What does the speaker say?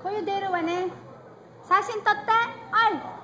こういう出るわね。写真撮って。はい。